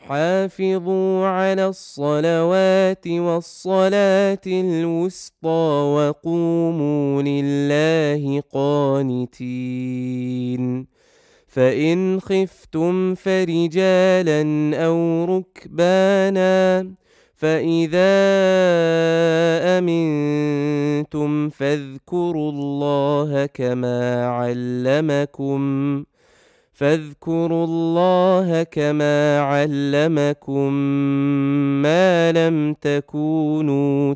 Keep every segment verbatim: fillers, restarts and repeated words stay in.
حافظوا على الصلوات والصلاة الوسطى وقوموا لله قانتين فإن خفتم فرجالا أو ركبانا فإذا أمنتم فاذكروا الله كما علمكم فاذكروا الله كما علمكم ما لم تكونوا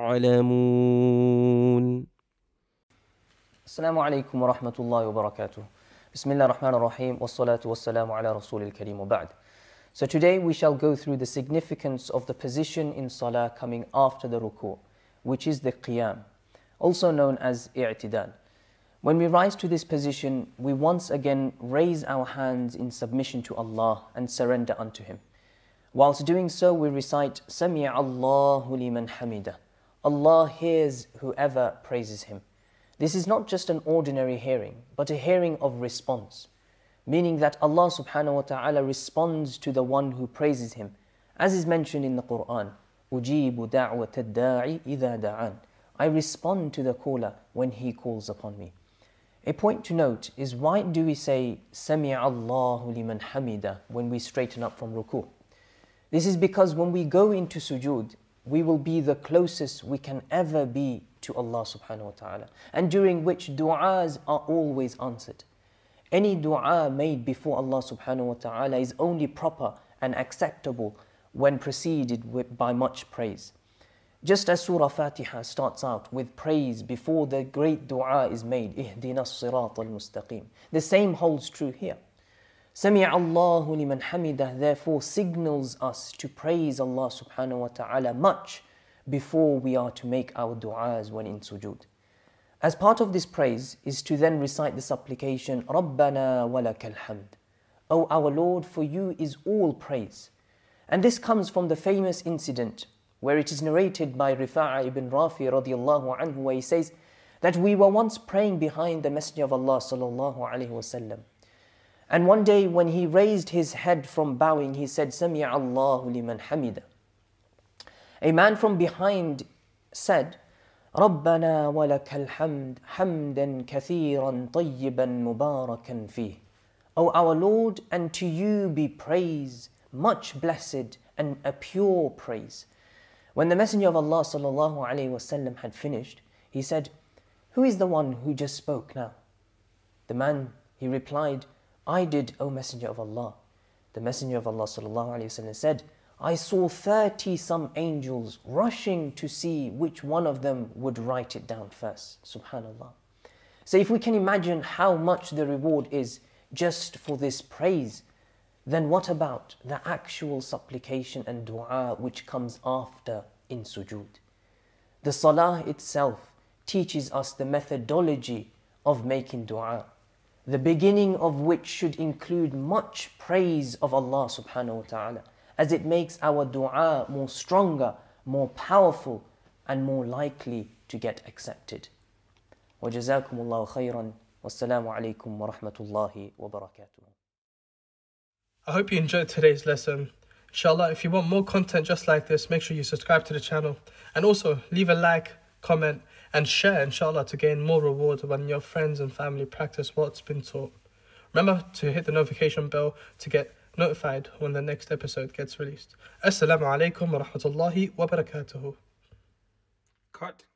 تعلمون. السلام عليكم ورحمة الله وبركاته. بسم الله الرحمن الرحيم والصلاة والسلام على رسول الكريم وبعد. So today we shall go through the significance of the position in Salah coming after the ruku', which is the qiyam, also known as i'tidal. When we rise to this position, we once again raise our hands in submission to Allah and surrender unto Him. Whilst doing so, we recite, Sami'a Allahu liman hamida. Allah hears whoever praises Him. This is not just an ordinary hearing, but a hearing of response, meaning that Allah subhanahu wa ta'ala responds to the one who praises Him, as is mentioned in the Quran, Ujibu da'wat ad-da'i idha da'an. I respond to the caller when he calls upon me. A point to note is, why do we say Sami'a Allahu liman hamida when we straighten up from ruku'? This is because when we go into sujood, we will be the closest we can ever be to Allah subhanahu wa ta'ala, and during which du'as are always answered. Any du'a made before Allah subhanahu wa ta'ala is only proper and acceptable when preceded with, by much praise. Just as Surah Fatiha starts out with praise before the great dua is made, Ihdina as-sirat al-mustaqim. The same holds true here. Sami'a Allahu liman hamidah therefore signals us to praise Allah subhanahu wa ta'ala much before we are to make our du'as when in sujood. As part of this praise is to then recite the supplication, Rabbana wa lakal hamd. O our Lord, for you is all praise. And this comes from the famous incident where it is narrated by Rifa'a ibn Rafi radiallahu anhu, where he says that we were once praying behind the Messenger of Allah sallallahu alayhi wasallam. And one day when he raised his head from bowing, he said, Sami'a Allahu liman hamida. A man from behind said, Rabbana wa lakal hamd, hamdan kathiran tayyiban mubarakan fih. O our Lord, and to you be praise, much blessed and a pure praise. When the Messenger of Allah sallallahu alaihi wasallam had finished, he said, who is the one who just spoke now? The man, he replied, I did, O Messenger of Allah. The Messenger of Allah sallallahu alaihi wasallam said, I saw thirty some angels rushing to see which one of them would write it down first. Subhanallah. So if we can imagine how much the reward is just for this praise, then what about the actual supplication and dua which comes after in sujood? The salah itself teaches us the methodology of making dua, the beginning of which should include much praise of Allah subhanahu wa ta'ala, as it makes our dua more stronger, more powerful, and more likely to get accepted. وَجَزَاكُمُ اللَّهُ خَيْرًا وَالسَّلَامُ عَلَيْكُمْ وَرَحْمَةُ اللَّهِ وَبَرَكَاتُهُ. I hope you enjoyed today's lesson. Inshallah, if you want more content just like this, make sure you subscribe to the channel. And also, leave a like, comment, and share, inshallah, to gain more reward when your friends and family practice what's been taught. Remember to hit the notification bell to get notified when the next episode gets released. Assalamu alaikum wa rahmatullahi wa barakatuhu. Cut.